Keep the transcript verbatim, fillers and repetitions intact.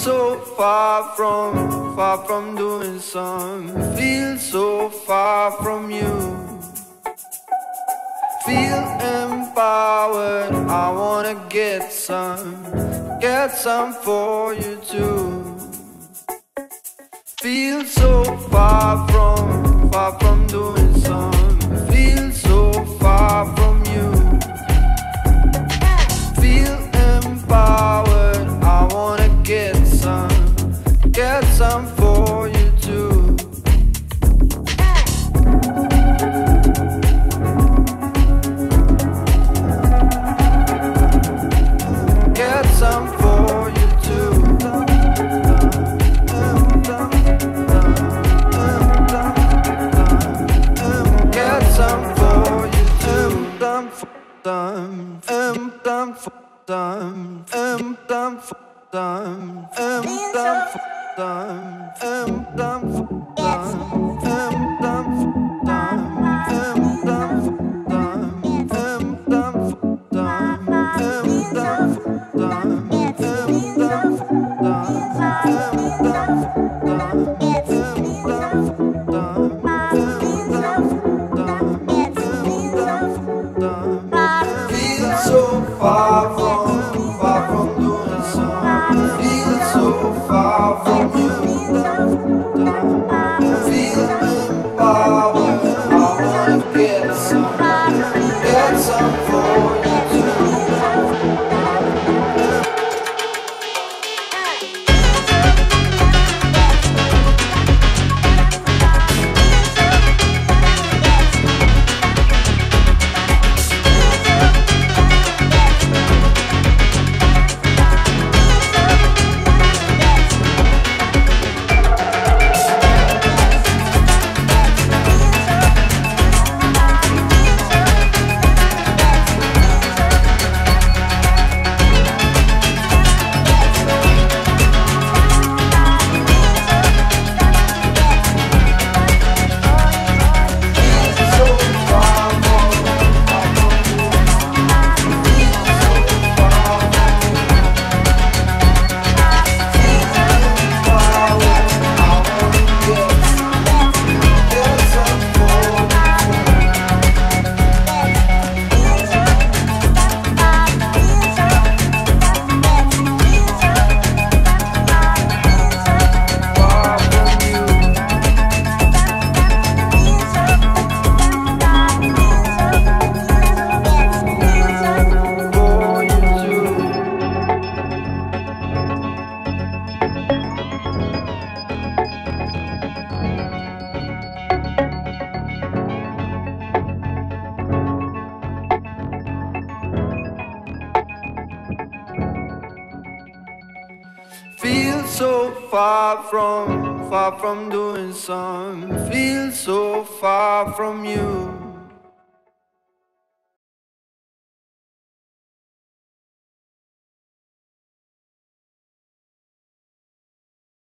so far from, far from doing some. Feel so far from you. Feel empowered, I wanna get some, get some for you too. Feel so far from, far from doing some. Feel so far from you. Feel empowered, I wanna get some, get some for you too. Get some for you too. Get some for you too. Dum dum dum dum dum dum dum dum dum dum dum Feel so far from, far from doing some. Feel so far from you. Feel empowered, I wanna get some, get some for you too. Feel so far from, far from doing some. Feel so far from you.